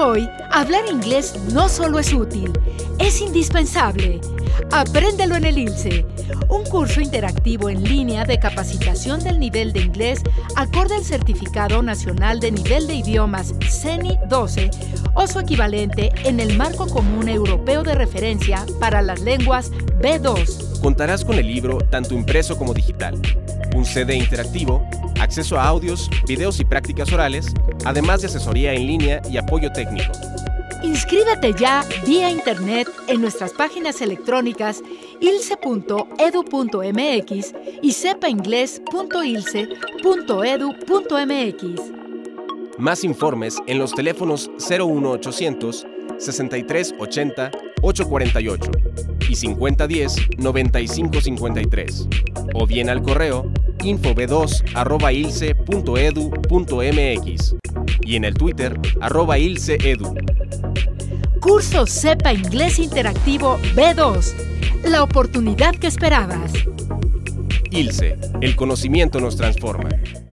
Hoy, hablar inglés no solo es útil, es indispensable. Apréndelo en el ILSE, un curso interactivo en línea de capacitación del nivel de inglés acorde al Certificado Nacional de Nivel de Idiomas CENI 12 o su equivalente en el Marco Común Europeo de Referencia para las Lenguas B2. Contarás con el libro tanto impreso como digital, un CD interactivo, acceso a audios, videos y prácticas orales, además de asesoría en línea y apoyo técnico. Inscríbete ya vía internet en nuestras páginas electrónicas ilse.edu.mx y sepainglés.ilse.edu.mx. Más informes en los teléfonos 01800 6380 848 y 5010-9553 o bien al correo infob2@ilse.edu.mx y en el Twitter @ilseedu. Curso Sepa Inglés Interactivo B2. La oportunidad que esperabas. ILSE, el conocimiento nos transforma.